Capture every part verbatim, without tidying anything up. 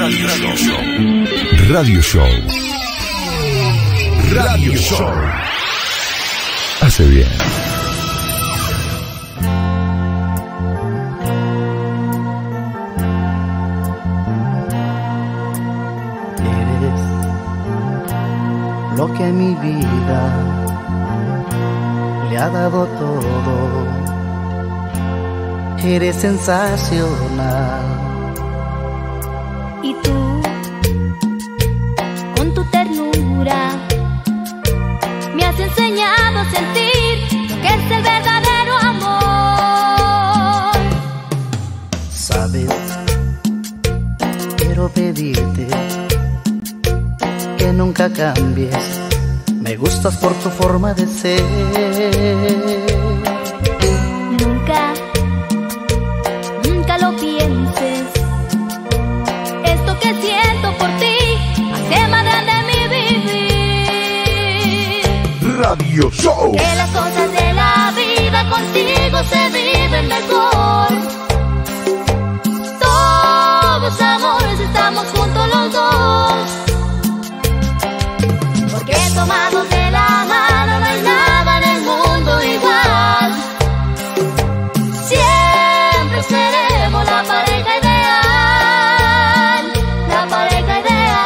Radio Show. Radio Show. Radio Show. Hace bien. Eres lo que mi vida le ha dado todo. Eres sensacional. Y tú, con tu ternura, me has enseñado a sentir lo que es el verdadero amor. Sabes, quiero pedirte que nunca cambies. Me gustas por tu forma de ser. Nunca, nunca lo pienses. Esto que siento por ti hace más grande mi vivir. Radio Show. Que las cosas de la vida contigo se viven mejor. Todos amores estamos juntos los dos. Porque tomados de la mano no hay nada en el mundo igual. Siempre seremos la pareja ideal. La pareja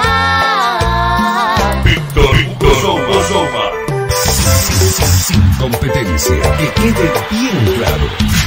ideal. Víctor Hugo Souma. Sin competencia, que quede bien claro.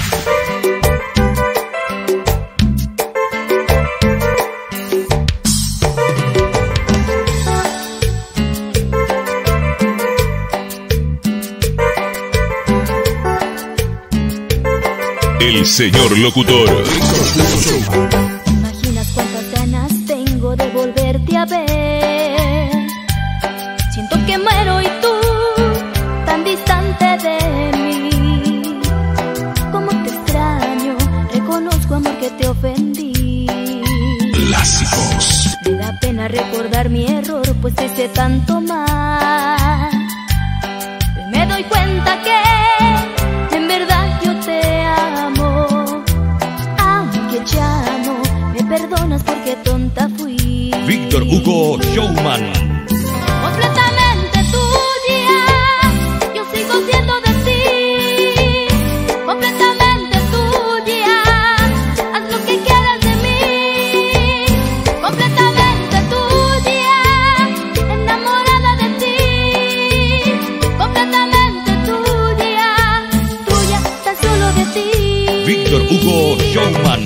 El señor locutor. ¿Imaginas cuántas ganas tengo de volverte a ver? Siento que muero y tú tan distante de mí. Cómo te extraño, reconozco amor que te ofendí. Clásicos. Me da pena recordar mi error, pues hice tanto mal. Hoy me doy cuenta que en verdad yo te amo. Aunque ya no me perdonas porque tonta fui. Víctor Hugo Showman. Completamente tuya, yo sigo siendo de ti. Completamente tuya, haz lo que quieras de mí. Completamente tuya, enamorada de ti. Completamente tuya, tuya, tan solo de ti. Víctor Hugo Showman.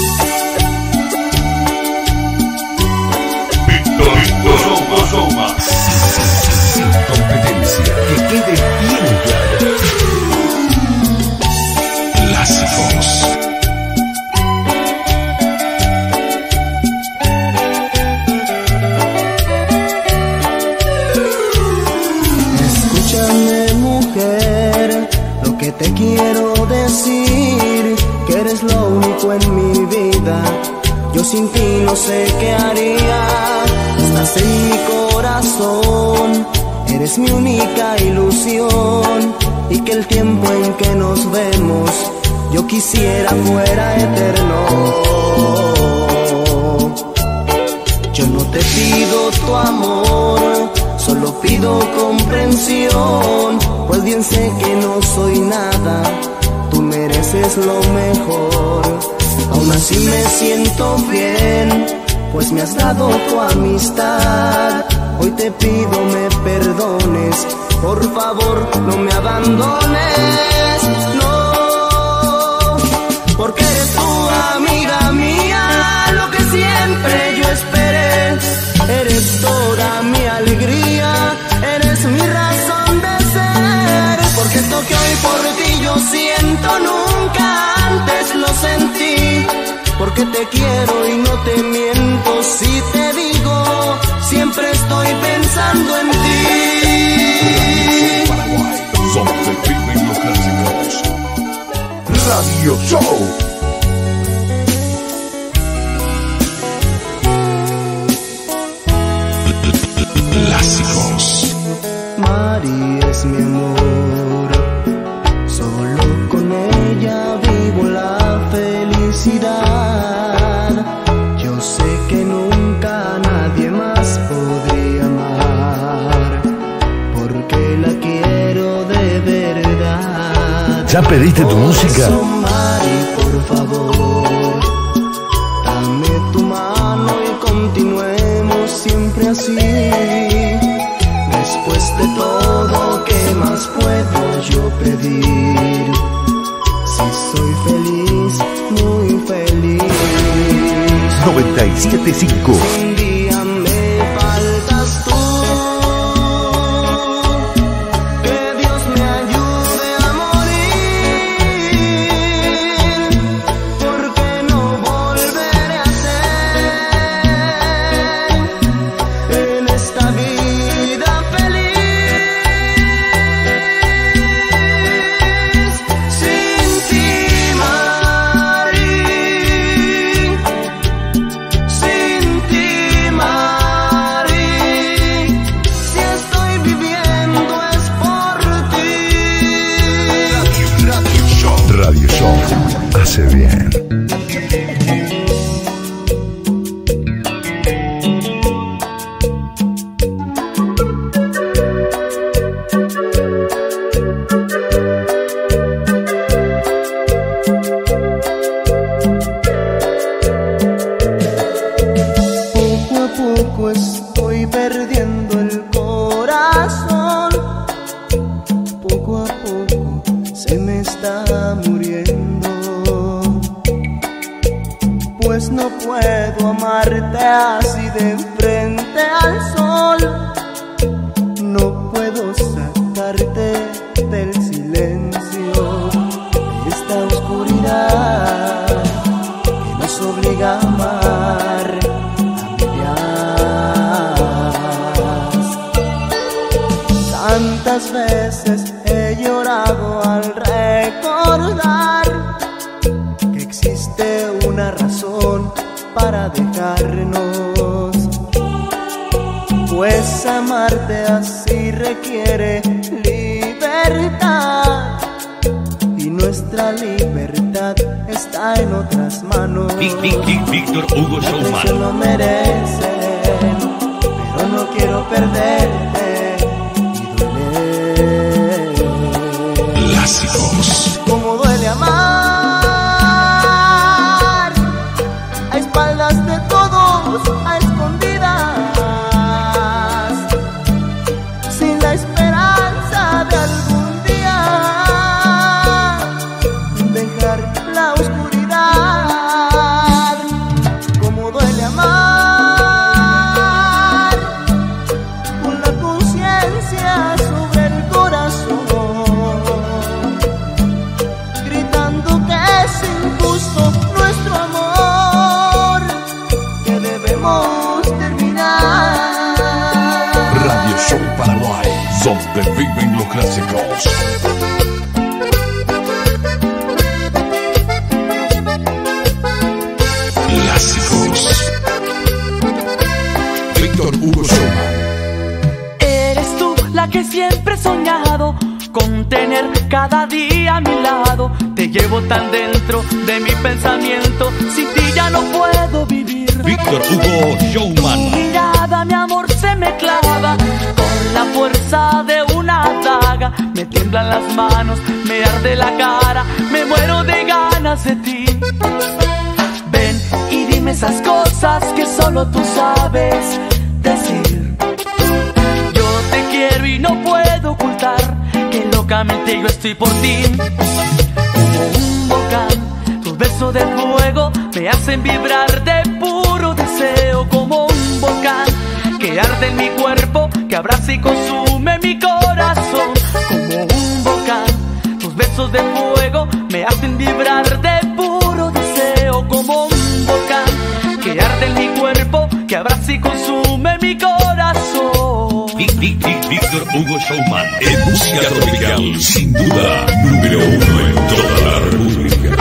Víctor Hugo Souma. Sin competencia, que quede bien claro. Clásicos. Escúchame, mujer, lo que te quiero decir, que eres lo único en mi vida. Yo sin ti no sé qué haría. Estás en mi corazón, eres mi única ilusión. Y que el tiempo en que nos vemos yo quisiera fuera eterno. Yo no te pido tu amor, solo pido comprensión, pues bien sé que no soy nada, tú mereces lo mejor. Aún así me siento bien, pues me has dado tu amistad. Hoy te pido me perdones, por favor no me abandones, no, porque eres tu amiga mía, lo que siempre yo esperé. Eres toda mi alegría, eres mi razón de ser, porque esto que hoy por ti yo siento nunca antes lo sentí. Porque te quiero y no te miento si te digo, siempre estoy pensando en ti. Somos el ritmo y los clásicos. Radio Show. Clásicos. Mari es mi amor, solo con ella vivo la felicidad. Yo sé que nunca ¿Ya pediste tu música? Mari, por favor, dame tu mano y continuemos siempre así. Después de todo, ¿qué más puedo yo pedir? Si soy feliz, muy feliz. noventa y siete punto cinco. Un día me faltas tú. Que Dios me ayude a morir, porque no volveré a ser en esta vida feliz sin ti, Mari. Sin ti, Mari, si estoy viviendo es por ti. Radio Show. Radio Show hace bien. Poco a poco estoy perdiendo el corazón. Poco a poco se me está muriendo. Pues no puedo amarte así de frente al sol. No puedo sacarte del silencio, de esta oscuridad que nos obliga a amar a medias. Tantas veces he llorado al recordar que existe una razón para dejarnos, pues amarte así requiere libertad, y nuestra libertad está en otras manos. Vic- Vic- Vic- Víctor Hugo La traición Showman. lo merecen, pero no quiero perderte y duele. Clásicos. Como duele amar a espaldas de todos, a escondidas, sin la esperanza de algún día dejar la oscuridad. Como duele amar con la conciencia sobre el corazón, gritando que es injusto nuestro amor, que debemos terminar. Radio Show Paraguay, donde viven los clásicos. Clásicos. Víctor Hugo Showman. Eres tú la que siempre he soñado con tener cada día a mi lado. Te llevo tan dentro de mi pensamiento, sin ti ya no puedo vivir. Víctor Hugo Tu Showman. mirada, mi amor, se me clava con la fuerza de una daga. Me tiemblan las manos, me arde la cara, me muero de ganas de ti. Ven y dime esas cosas que solo tú sabes decir. Yo te quiero y no puedo ocultar que locamente yo estoy por ti. Como un volcán, tus besos de fuego me hacen vibrar de puro deseo. Como un volcán que arde en mi cuerpo, que abraza y consume mi corazón. Como un volcán, tus besos de fuego me hacen vibrar de puro deseo. Como un volcán que arde en mi cuerpo, que abraza y consume mi corazón. Vic- Vic- Vic- Víctor Hugo Showman. En música tropical, sin duda, número uno en toda la República.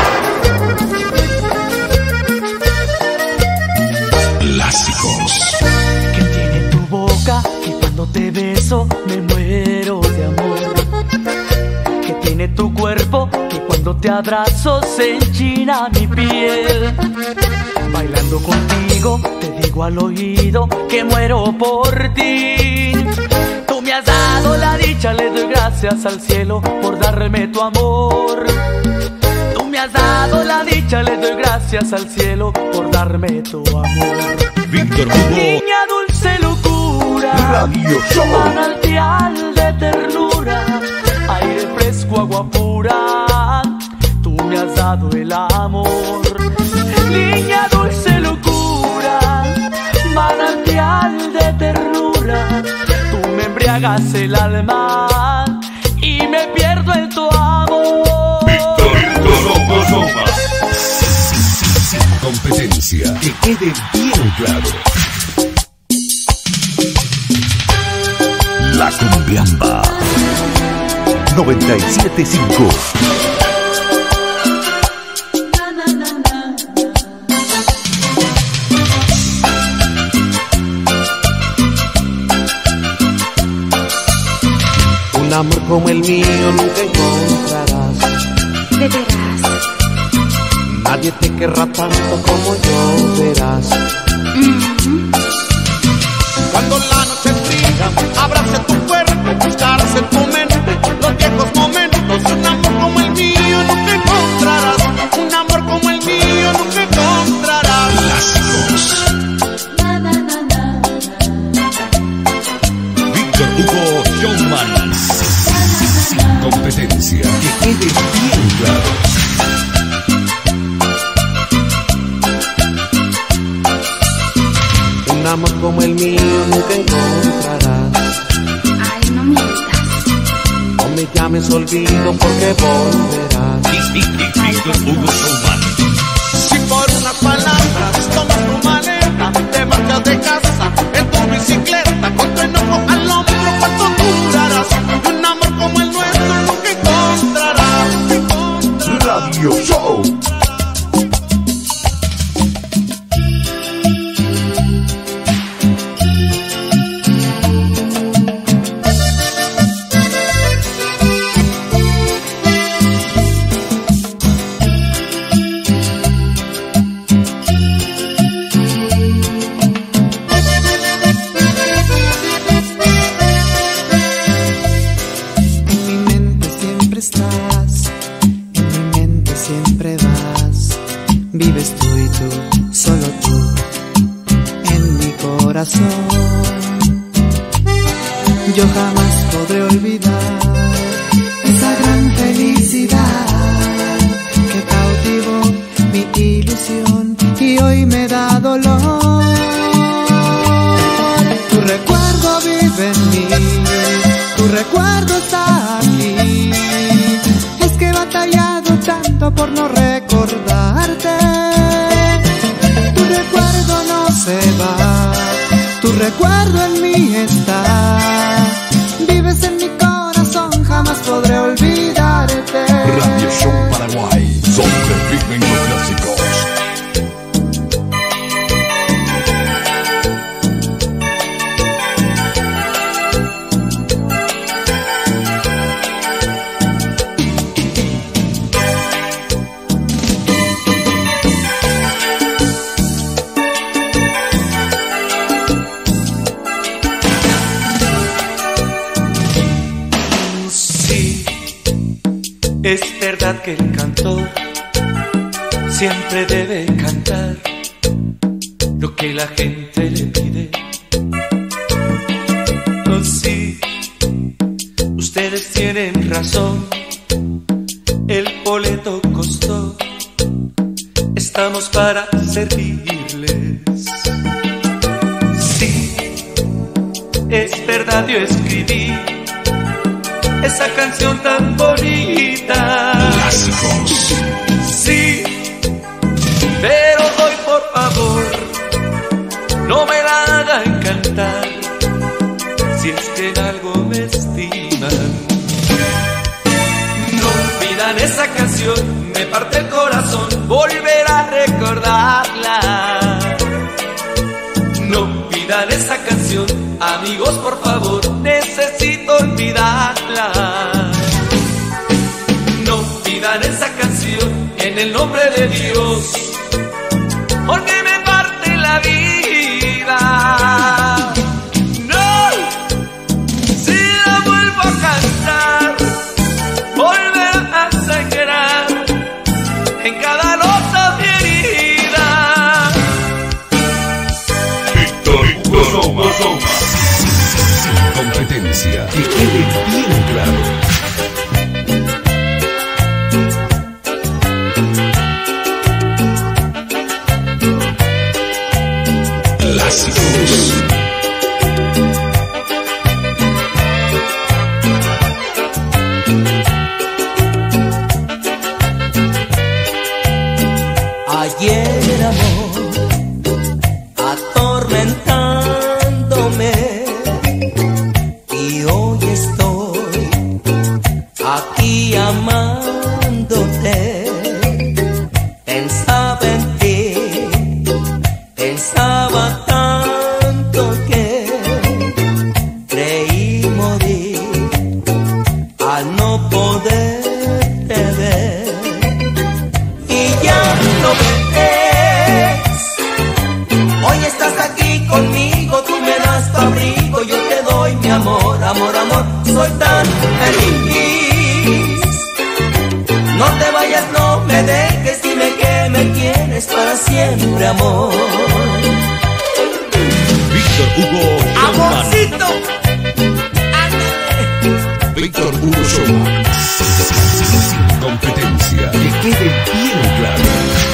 Clásicos. Que tiene tu boca, que cuando te beso me muero de amor. Que tiene tu cuerpo, que cuando te abrazo se enchina mi piel. Bailando contigo te digo al oído que muero por ti. Tú me me has dado la dicha, le doy gracias al cielo por darme tu amor. Tú me has dado la dicha, le doy gracias al cielo por darme tu amor. Víctor Hugo. Niña dulce locura, Radio Show. manantial de ternura, aire fresco, agua pura, tú me has dado el amor. Niña dulce locura, manantial de ternura, tú me embriagas el alma y me pierdo en tu amor. Víctor Hugo Showman. Sin competencia, que quede bien claro. La Cumbiamba noventa y siete punto cinco. Un amor como el mío nunca encontrarás. De veras. Nadie te querrá tanto como yo, verás. Mm-hmm. Cuando la noche fría abrace tu cuerpo, buscarás en tu mente los viejos momentos. Un amor como el mío nunca encontrarás. Un amor como el mío nunca encontrarás. Clásicos. Na, na, na, na. Víctor Hugo Showman. Sin competencia, que quede bien claro. Un amor como el mío nunca encontrarás. Ay, no mientas. No me llames olvido porque volverás. Víctor Hugo Showman. Si por unas palabras tomas tu maleta, te marchas de casa en tu bicicleta, con tu enojo al hombro, ¿cuánto durarás? Un amor como el nuestro nunca encontrarás. encontrarás. Radio Show. En mi mente siempre estás, en mi mente siempre vas. Vives tú y tú, solo tú, en mi corazón. Yo jamás podré olvidar esa gran felicidad que cautivó mi ilusión y hoy me da dolor. Tu recuerdo vive en mí, tu recuerdo está aquí. Es que he batallado tanto por no recordarte. Tu recuerdo no se va, tu recuerdo en mí está. Vives en mi corazón, jamás podré olvidarte. Radio Show Paraguay. Donde viven los clásicos. Sí, es verdad que el cantor siempre debe cantar lo que la gente le pide. Oh, sí, ustedes tienen razón, el boleto costó, estamos para servirles. Sí, es verdad, yo escribí esa canción tan bonita. Clásicos. Sí, pero hoy por favor no me la hagan cantar, si es que en algo me estiman. No pidan esa canción, me parte el corazón volver a recordarla. No pidan esa canción, amigos, por favor, necesito olvidarla. No pidan esa canción en el nombre de Dios, porque me parte la vida. No, sí. cada losa mi herida. Víctor Hugo Souma, sin competencia, que quede bien claro. Clásicos. Ayer amor, atormentándome, y hoy estoy aquí amándote. Pensaba en ti, pensaba tanto que creí morir al no poderte ver. Y ya no ves, hoy estás aquí conmigo, tú me das tu abrigo, yo te doy mi amor, amor, amor, soy tan feliz. No te vayas, no me dejes, dime que me tienes para siempre, amor. Víctor Hugo Souma. Amorcito, Víctor Hugo Souma, sin competencia, que quede bien claro.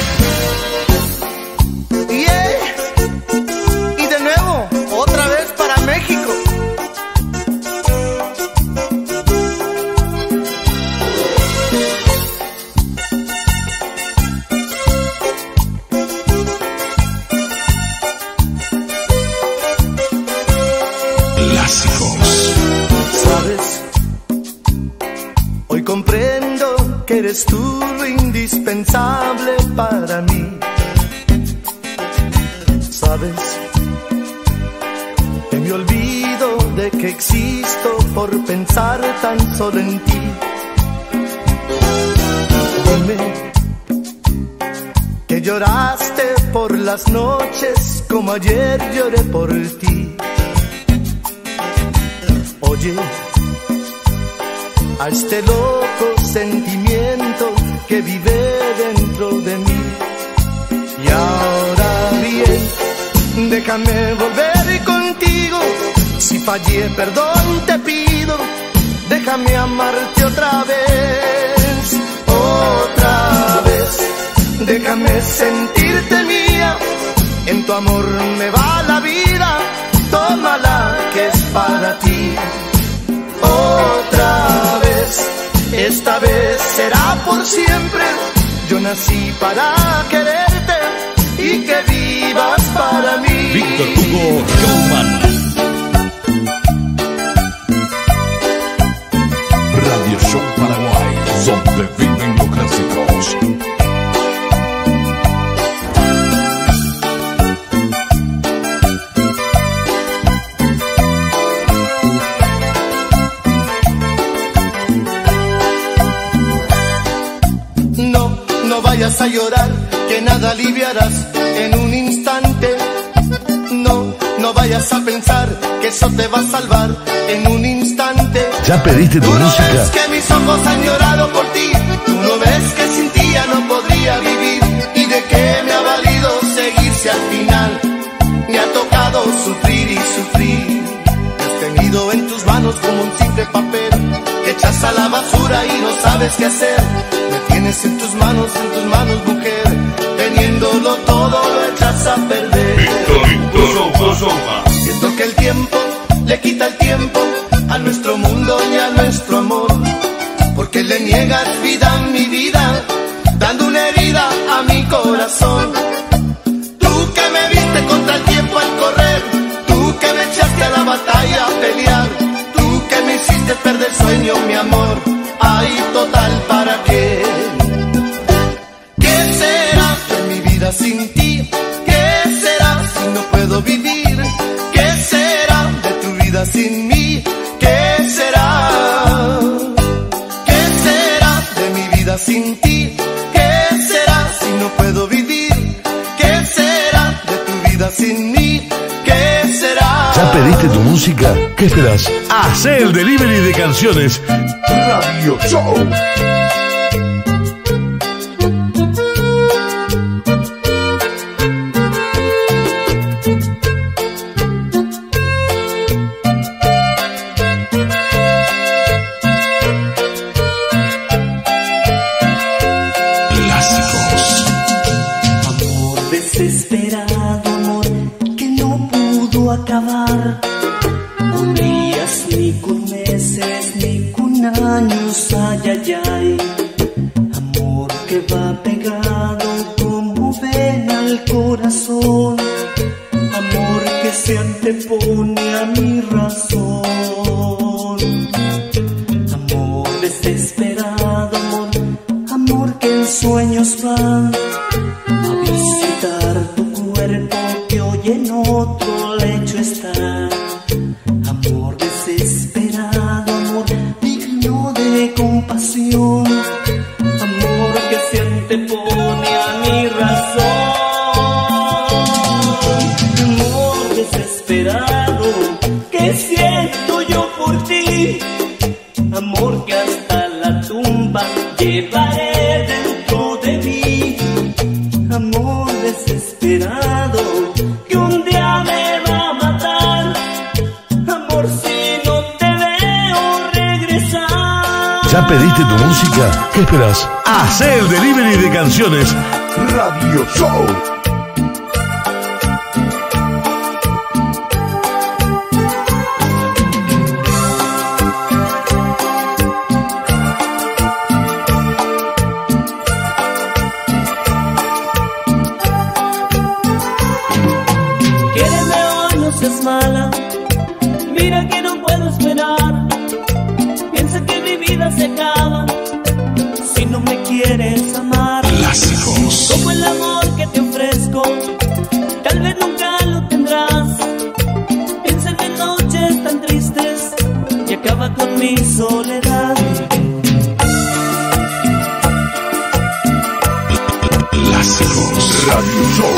Yeah. Y de nuevo, otra vez para México. Clásicos. ¿Sabes? Hoy comprendo que eres tú lo indispensable para mí. ¿Sabes? Que me olvido de que existo por pensar tan solo en ti. Dime que lloraste por las noches como ayer lloré por ti. Oye, a este loco sentimiento que vive dentro de mí. Y ahora bien, déjame volver contigo. Si fallé, perdón te pido. Déjame amarte otra vez, otra vez. Déjame sentirte mía. En tu amor me va la vida. Tómala que es para ti. Otra vez, esta vez será por siempre. Yo nací para quererte y que vivas para mí. Víctor Hugo Souma. Radio Show Paraguay, donde viven los clásicos. No, no vayas a llorar, que nada aliviarás en un instante. No, no vayas a pensar que eso te va a salvar en un instante. ¿Ya pediste tu Tú no música? ves que mis ojos han llorado por ti. Tú no ves que sin ti ya no podría vivir. Y de qué me ha valido seguir si al final me ha tocado sufrir y sufrir. Me has tenido en tus manos como un simple papel que echas a la basura y no sabes qué hacer. Me tienes en tus manos, en tus manos, mujer. Teniéndolo todo lo echas a perder. Víctor Hugo Souma. Siento que el tiempo le quita el tiempo a nuestro mundo y a nuestro amor. Porque le niegas vida a mi vida, dando una herida a mi corazón. Tú que me viste contra el tiempo al correr, tú que me echaste a la batalla a pelear, tú que me hiciste perder sueño, mi amor. Ay, total, ¿para qué? ¿Qué será de mi vida sin ti? ¿Qué será si no puedo vivir? ¿Qué será de tu vida sin mí? ¿Qué será? ¿Qué será de mi vida sin ti? ¿Qué será si no puedo vivir? ¿Qué será de tu vida sin mí? ¿Qué será? ¿Ya pediste tu música? ¿Qué esperas? Hacé el delivery de canciones Radio Show. te pone a mi razón. Amor desesperado, amor, amor que en sueños va a visitar tu cuerpo que hoy en otro lecho está. Amor desesperado, amor digno de compasión, amor que se antepone a mi razón. Amor desesperado que siento yo por ti, amor que hasta la tumba llevaré dentro de mí. Amor desesperado que un día me va a matar, amor si no te veo regresar. ¿Ya pediste tu música? ¿Qué esperas? Hacé el delivery de canciones Radio Show. Quiéreme hoy, no seas mala, mira que no puedo esperar. Piensa que mi vida se acaba si no me quieres amar. Clásicos. Como el amor que te ofrezco, tal vez nunca lo tendrás. Piensa en mis noches tan tristes y acaba con mi soledad. Clásicos. Radio Show.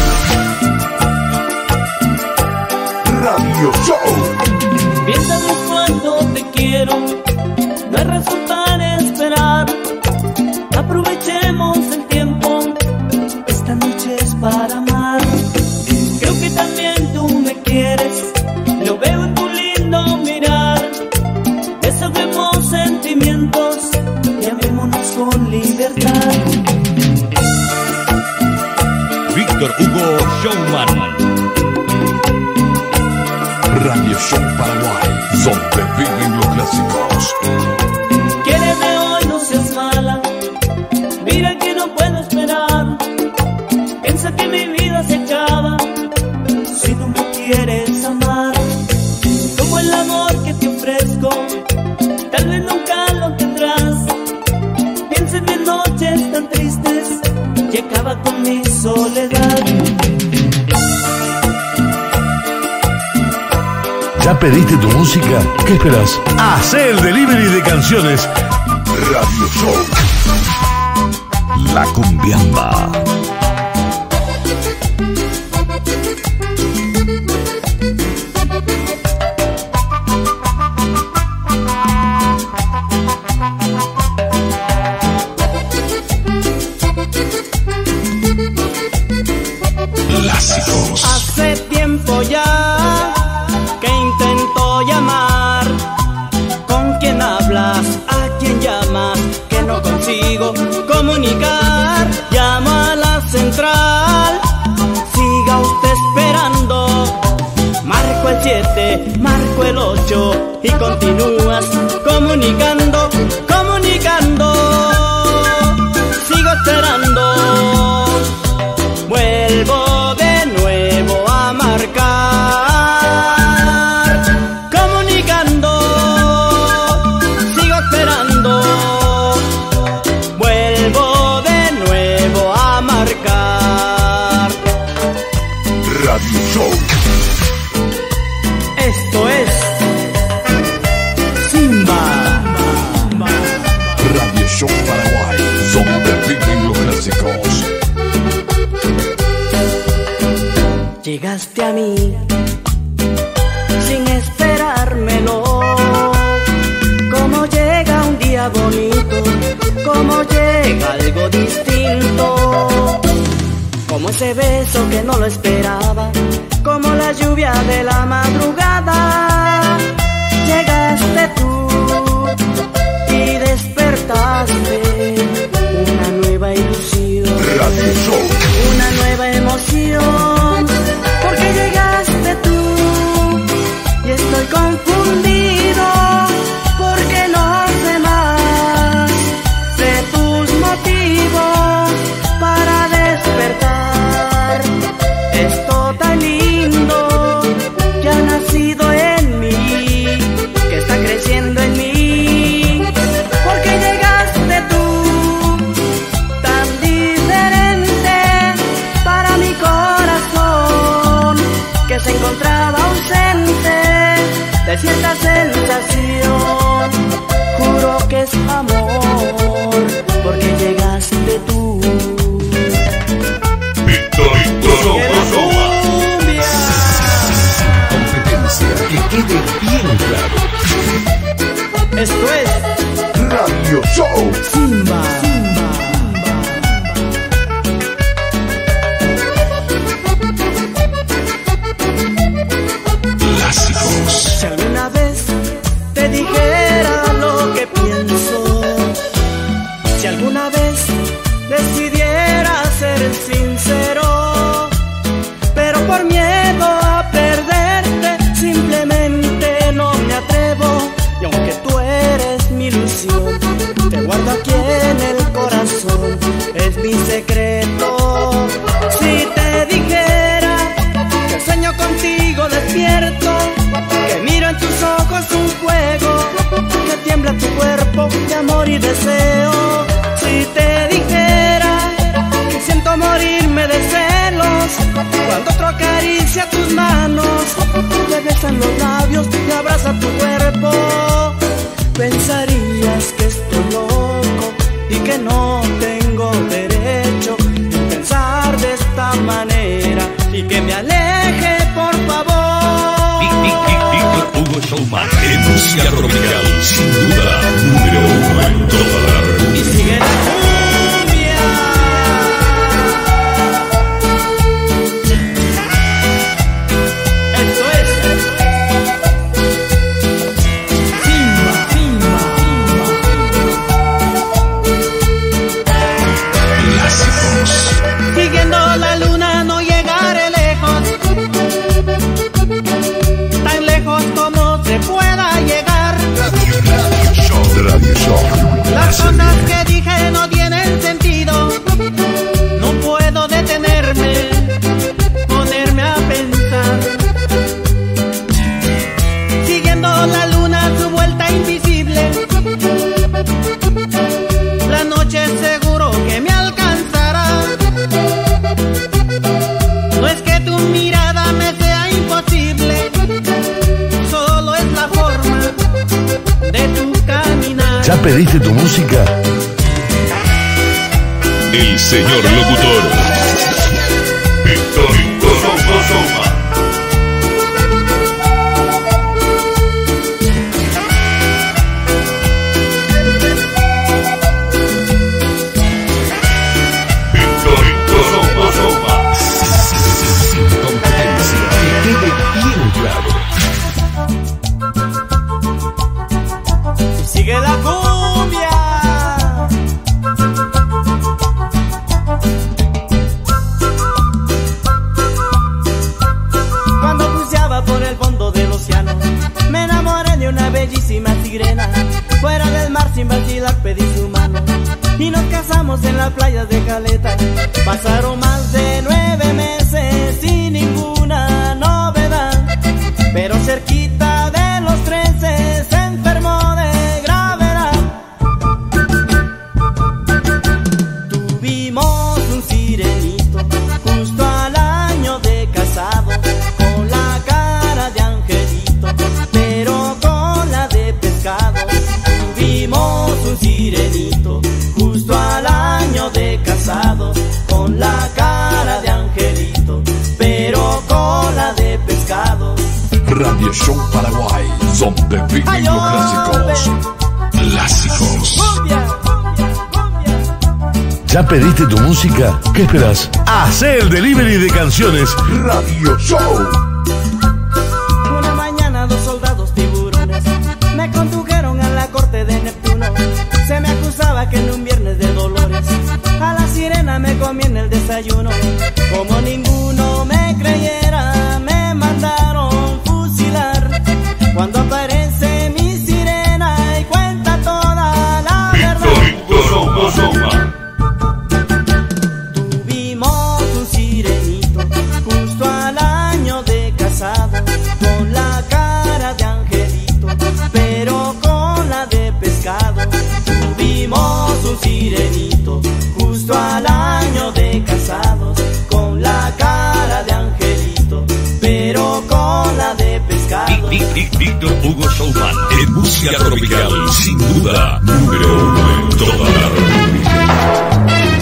Radio Show. Piensa en cuánto te quiero, no hay razón para esperar. Aprovechemos el tiempo, esta noche es para amar. Creo que también tú me quieres, lo veo en tu lindo mirar. Desahoguemos sentimientos y amémonos con libertad. Víctor Hugo Showman. Radio Show Paraguay, donde viven los clásicos. Quiéreme hoy, no seas mala, mira que no puedo esperar. Piensa que mi vida se acaba si no me quieres amar. Como el amor que te ofrezco, tal vez nunca lo tendrás. Piensa en mis noches tan tristes y acaba con mi soledad. ¿Ya pediste tu música? ¿Qué esperas? Hacé el delivery de canciones Radio Show. La Cumbiamba. Clásicos. Hace tiempo ya que intento llamar. ¿Con quién hablas? ¿A quién llamas? Que no consigo comunicar. Llamo a la central, siga usted esperando. Marco el siete, marco el ocho y continúas comunicando, comunicando. Sigo esperando. Vuelvo de nuevo a marcar, comunicando, sigo esperando. Vuelvo de nuevo a marcar. Radio Show. Esto es Simba. Radio Show Paraguay, donde viven los clásicos. Llegaste a mí sin esperármelo, como llega un día bonito, como llega algo distinto, como ese beso que no lo esperaba, como la lluvia de la madrugada. Llegaste tú y despertaste una nueva ilusión, Radio Show. una nueva emoción, porque llegaste tú y estoy confundido, porque no sé más de tus motivos para despertar. Esto tan lindo que de cierta sensación. Juro que es amor, porque llegaste tú. Víctor Hugo, competencia, que quede bien claro. Esto es Radio Show Simba. Clásicos. Si alguna vez te dijera lo que pienso, si alguna vez decidiera ser sincero, pero por miedo a perderte simplemente no me atrevo. Y aunque tú eres mi ilusión, te guardo aquí en el corazón, es mi secreto. Si te dijera que sueño contigo despierto, que miro en tus ojos un fuego, que tiembla tu cuerpo de amor y deseo. Si te dijera que siento morirme de celos cuando otro acaricia tus manos, te besan los labios y abraza tu cuerpo, pensarías que estoy loco y que no tengo derecho a pensar de esta manera y que me aleje, por favor. Víctor Hugo Showman en música tropical, sin duda, número uno en toda la República. Y sigue la cumbia. Esto es Simba, Simba, Simba. Clásicos. Siguiendo la luna no llegaré lejos, tan lejos como se pueda llegar. Radio Show. Radio Show. Las cosas que dije no tienen sentido, no puedo detenerme, ponerme a pensar. Siguiendo la luna su vuelta invisible, la noche seguro que me alcanzará. No es que tu mirada me sea imposible, solo es la forma de tu caminar. ¿Ya pediste tu música? El señor locutor. Víctor Hugo, Víctor Hugo, sin competencia, que quede bien claro. Sigue la cumbia. Cuando buceaba por el fondo del océano, me enamoré de una bellísima sirena. Fuera del mar sin vacilar pedí su mano y nos casamos en las playas de Caleta. Pasaron más de nueve meses sin ninguna novedad, pero cerquita de los trece se enfermó de gravedad. Tuvimos un sirenito justo al año de casado, con la cara de angelito, pero con la de pescado. Tuvimos un sirenito justo al año de casado, con la cara de angelito, pero con la de pescado. Radio Show Paraguay, donde viven Ay, los hombre. clásicos. Clásicos. Cumbia, cumbia. ¿Ya pediste tu música? ¿Qué esperas? Hacé el delivery de canciones Radio Show. Una mañana dos soldados tiburones me condujeron a la corte de Neptuno. Se me acusaba que en un viernes de dolores a la sirena me comí en el desayuno. Como ninguno me creyera, me mandaron fusilar. Cuando aparece mi sirena y cuenta toda la verdad. Tuvimos un sirenito justo al año de casado, con la cara de angelito, pero con la de pescado. Tuvimos un sirenito justo al año de casados, con la cara Víctor Hugo Showman en música tropical, sin duda, número uno en toda la República.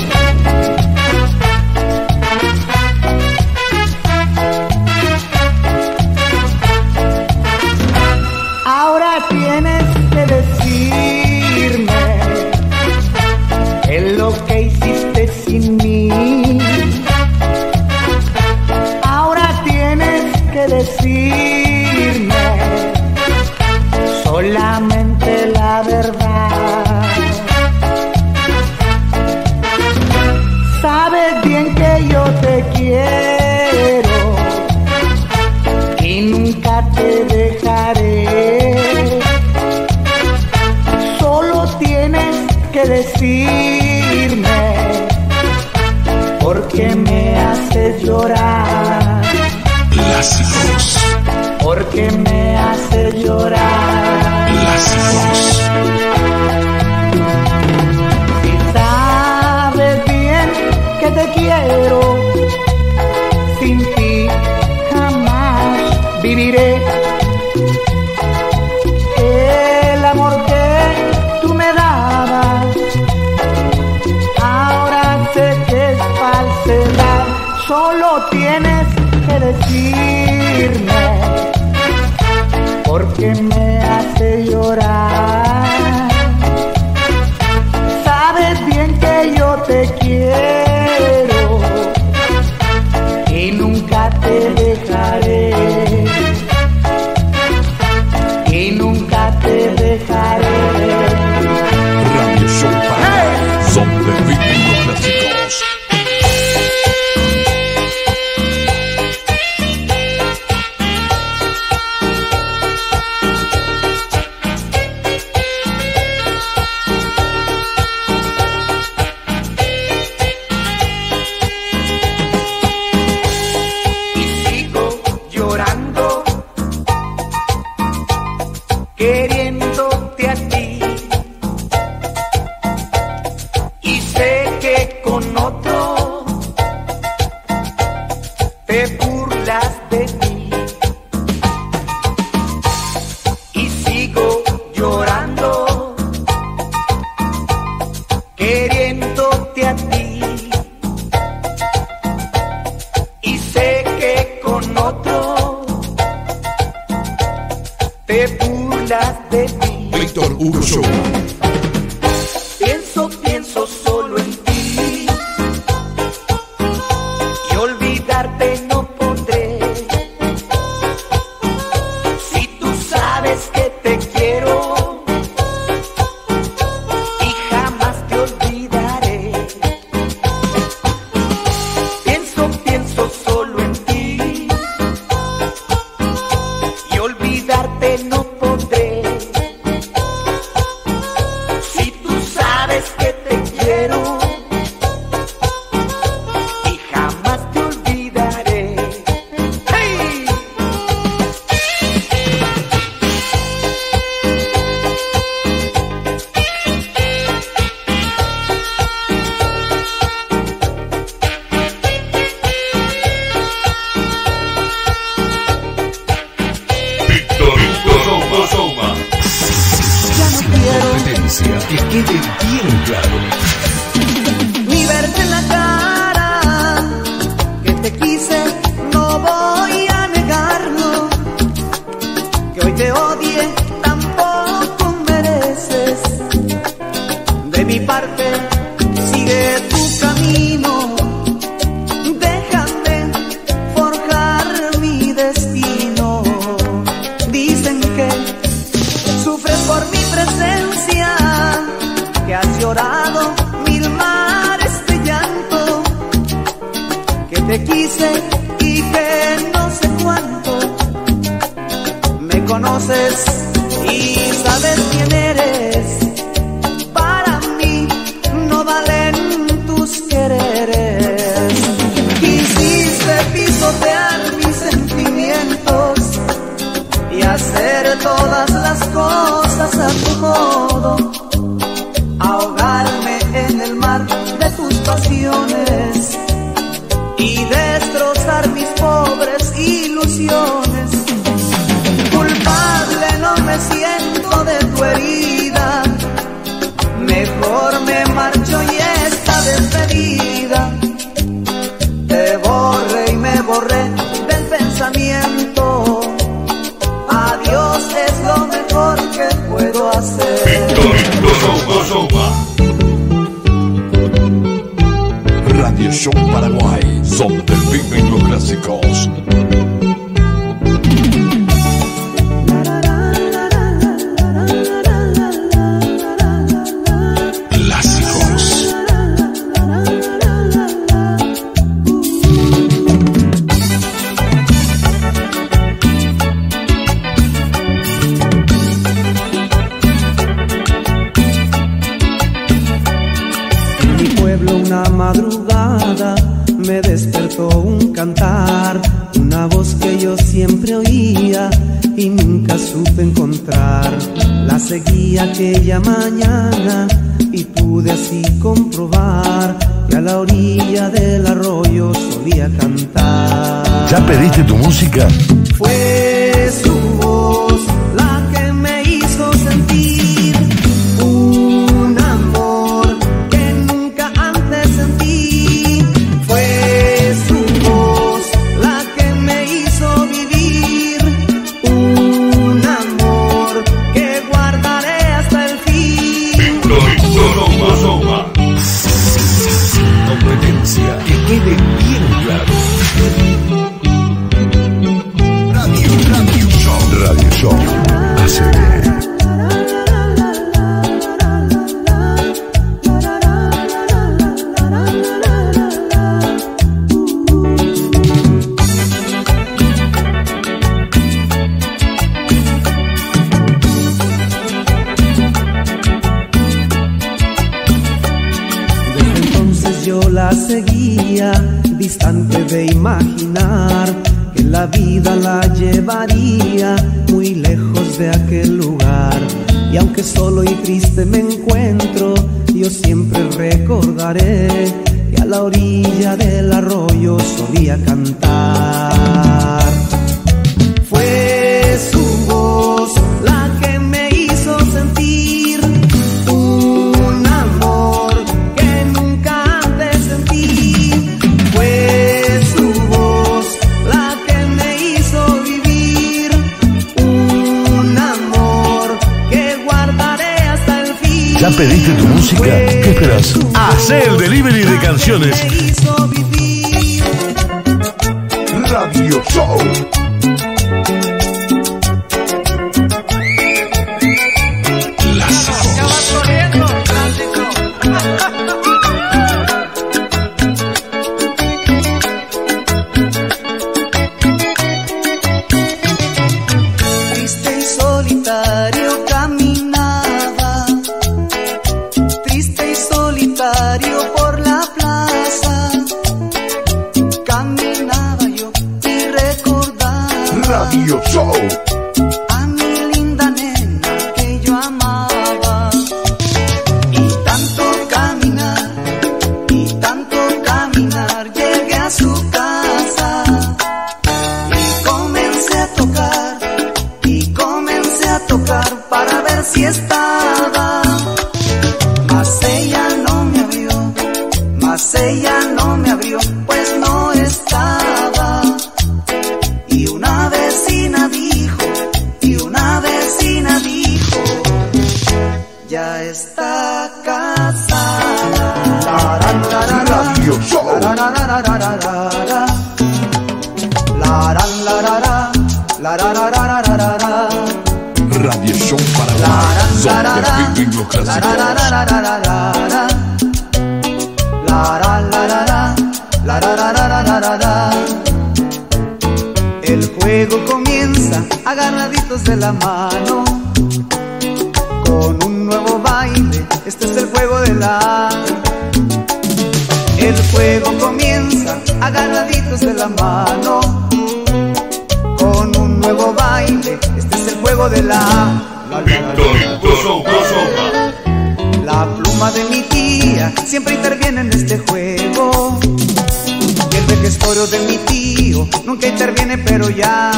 Ahora tienes que decirme es lo que hiciste sin mí. Ahora tienes que decirme solamente la verdad. Sabes bien que yo te quiero y nunca te dejaré. Solo tienes que decirme porque me haces llorar. Clásicos. Porque me haces llorar. Clásicos. Y sabes bien que te quiero, sin ti jamás viviré. El amor que tú me dabas, ahora sé que es falsedad. Solo tienes que decirme porque me hace llorar. Sabes bien que yo te quiero y nunca te dejaré. Y nunca te dejaré. Radio Show para son de ritmo clásicos. Y sigo llorando, queriéndote a ti, y sé que con otro te burlas de mí. Y sigo llorando, queriéndote a ti, y sé que con otro te burlas de mí. Víctor Hugo Showman. Pienso, pienso solo en ti, y olvidarte no podré. Si tú sabes que te quiero y jamás te olvidaré. Pienso, pienso solo en ti, y olvidarte no podré. Si tú sabes que te quiero y jamás te olvidaré. ¡Hey! Víctor Hugo Showman. Ya no quiero Competencia, que quede bien claro. ni verte en la cara, que te quise, no voy a negarlo. Que hoy te odie, tampoco mereces. De mi parte, sigue tu camino. Déjame forjar mi destino. Dicen que sufres por mi presencia, que has llorado mil mares de llanto, que te quise y que no sé cuánto. Me conoces y sabes quién eres. Para mí no valen tus quereres. Quisiste pisotear mis sentimientos y hacer todas las cosas a tu modo, ahogarme en el mar de tus pasiones y destrozar mis pobres ilusiones. Culpable borré del pensamiento. Adiós es lo mejor que puedo hacer. Radio Show Paraguay, donde viven los clásicos. Una madrugada me despertó un cantar, una voz que yo siempre oía y nunca supe encontrar. La seguí aquella mañana y pude así comprobar que a la orilla del arroyo solía cantar. ¿Ya pediste tu música? Fue su voz la que me hizo sentir un amor que nunca antes sentí. Fue su voz la que me hizo vivir un amor que guardaré hasta el fin. Competencia, que quede bien claro. Radio, Radio Show. Radio Show. A C D. Yo la seguía, distante de imaginar que la vida la llevaría muy lejos de aquel lugar. Y aunque solo y triste me encuentro, yo siempre recordaré que a la orilla del arroyo solía cantar. Fue su voz la que me hizo sentir un amor que nunca antes sentí. Fue su voz la que me hizo vivir un amor que guardaré hasta el fin. ¿Ya pediste tu música? ¿Qué esperas? Hacé el delivery de canciones. Me hizo vivir Radio Show. Triste y solitario caminaba, triste y solitario por la plaza. Caminaba yo y recordaba Radio Show. a mi linda nena que yo amaba. Y tanto caminar, y tanto caminar, llegué a su casa y comencé a tocar, y comencé a tocar para ver si estaba. Mas ella no me abrió, mas ella no me abrió, pues no estaba. Y una vecina dijo, y una vecina dijo, ya está casada. Radio Show. La la la la la la la la la la la la la la. Radio Show Paraguay, donde viven los clásicos. El juego comienza agarraditos de la mano con un nuevo baile. Este es el juego de la. El juego comienza agarraditos de la mano con un nuevo baile. Este es el juego de la. La, la, la, la, la. La pluma de mi tía siempre interviene en este juego. Y el vejestorio de mi tío nunca interviene, pero ya.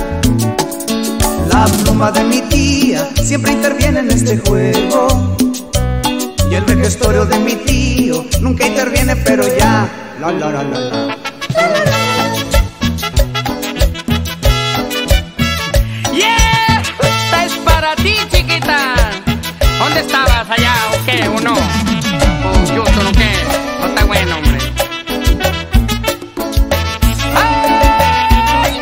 La pluma de mi tía siempre interviene en este juego. Y el vejestorio de mi tío nunca interviene, pero ya. La la la la la. Sí, chiquita. ¿Dónde estabas? ¿Allá o qué? ¿O no? ¿O Houston o qué? No está bueno, hombre. ¡Ay!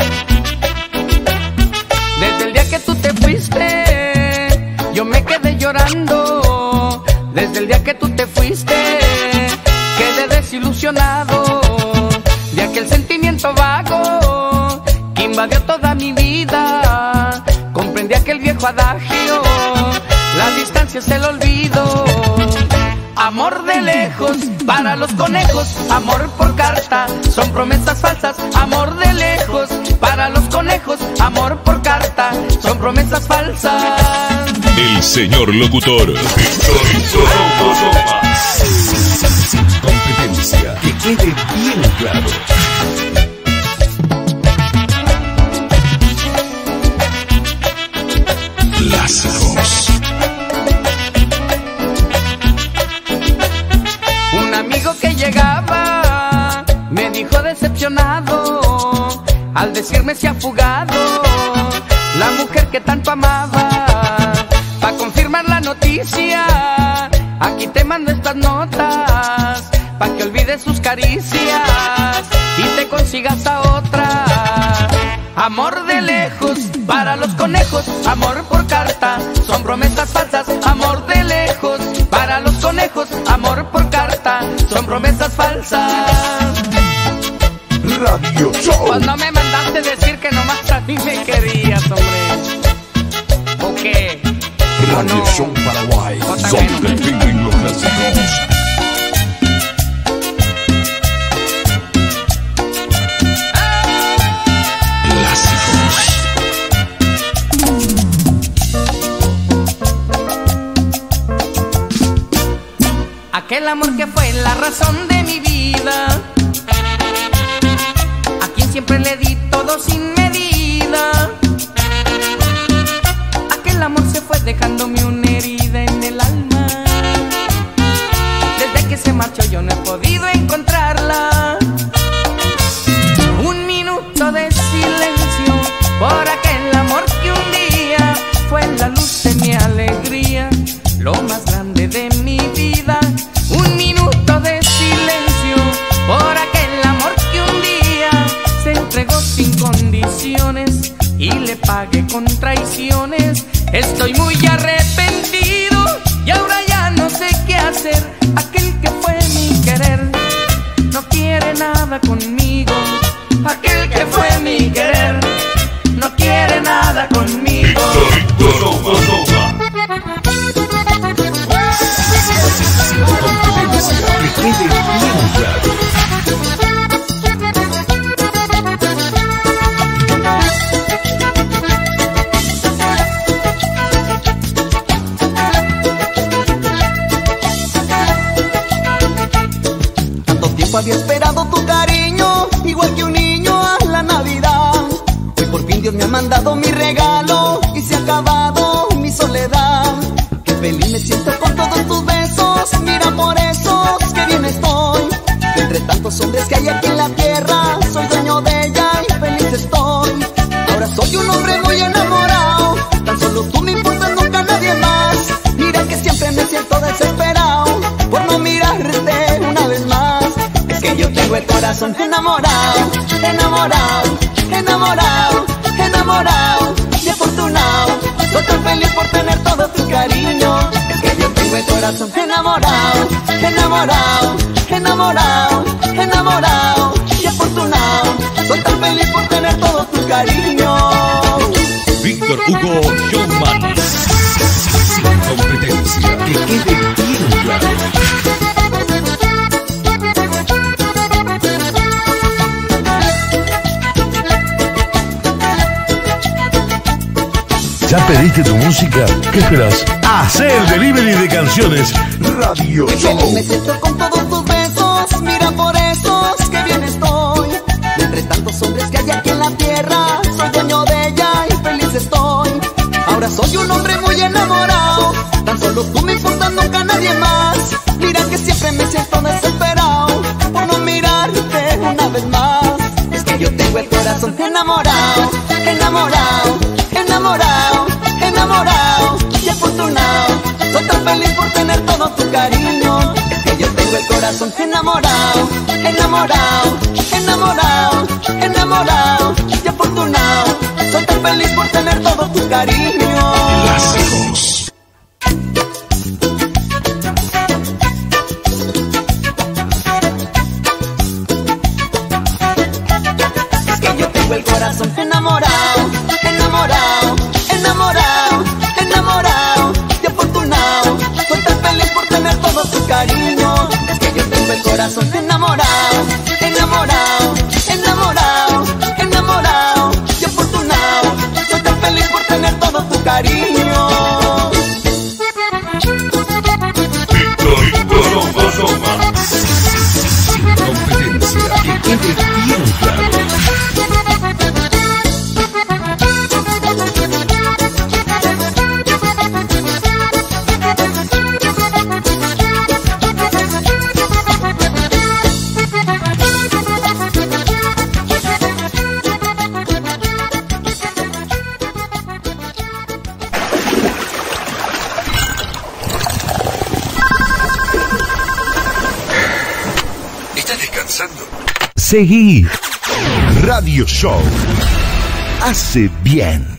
Desde el día que tú te fuiste, yo me quedé llorando. Desde el día que tú te fuiste, quedé desilusionado de aquel sentimiento vago que invadió toda mi vida. Comprendí aquel viejo adagio, la distancia es el olvido. Amor de lejos para los conejos, amor por carta, son promesas falsas. Amor de lejos para los conejos, amor por carta, son promesas falsas. El señor locutor Víctor Hugo. Sin competencia, que quede bien claro. Lázaros. Un amigo que llegaba me dijo decepcionado al decirme se ha fugado la mujer que tanto amaba. Pa' confirmar la noticia, aquí te mando estas notas, pa' que olvides sus caricias y te consigas a otra. Amor de lejos para los conejos, amor por carta, son promesas falsas. Amor de lejos para los conejos, amor por carta, son promesas falsas. Radio Show. Cuando me mandaste decir que nomás a mí me querías, hombre. ¿O qué? Radio no? Show Paraguay. ¿O está Son bueno? que viven los clásicos. Aquel amor que fue la razón de mi vida, a quien siempre le di todo sin medida. Aquel amor se fue dejándome una herida en el alma. Desde que se marchó yo no he podido encontrarla. Un minuto de silencio por aquel amor que un día fue la luz de mi alegría, lo más grande de mi vida. Un minuto de silencio por aquel amor que un día se entregó sin condiciones y le pagué con traiciones. Estoy muy arrepentido y ahora ya no sé qué hacer. Aquel que fue mi querer no quiere nada conmigo. Aquel que fue mi querer no quiere nada conmigo. Sin competencia, que quede bien claro. Tanto tiempo había esperado tu cariño, igual que un niño a la Navidad. Hoy por fin Dios me ha mandado mi regalo y se ha acabado mi soledad. Qué feliz me siento con todos tus besos, mira por eso que bien estoy. Que entre tantos hombres que hay aquí en la tierra, soy dueño de ella y feliz estoy. Ahora soy un hombre muy enamorado, tan solo tú me importas, nunca nadie más. Mira que siempre me siento desesperado por no mirarte una vez más. Es que yo tengo el corazón enamorado, enamorado, enamorado, enamorado y afortunado. Soy tan feliz por tener todo tu cariño. Es que yo tengo el corazón enamorado, enamorado, enamorado, enamorado y afortunado. Soy tan feliz por tener todo tu cariño. Víctor Hugo Showman. Sin competencia, que quede bien claro. ¿Ya pediste tu música? ¿Qué esperas? Hacé el delivery de canciones Radio Qué Show. feliz me siento con todos tus besos, mira por eso que bien estoy. Y entre tantos hombres que hay aquí en la tierra, soy dueño de ella y feliz estoy. Ahora soy un hombre muy enamorado, tan solo tú me importas, nunca nadie más. Mira que siempre me siento desesperado por no mirarte una vez más. Es que yo tengo el corazón enamorado, enamorado, enamorado, enamorado corazón enamorado, enamorado, enamorado, enamorado y afortunado. Soy tan feliz por tener todo tu cariño. Clásicos. Es que yo tengo el corazón enamorado, enamorado, enamorado, enamorado y afortunado. Soy tan feliz por tener todo tu cariño. Es que yo tengo el corazón enamorado, enamorado, enamorado, enamorado y afortunado. Soy tan feliz por tener todo tu cariño. Víctor Coloma. Sin competencia, que quede bien claro. ¿Estás descansando? Seguí. Radio Show hace bien.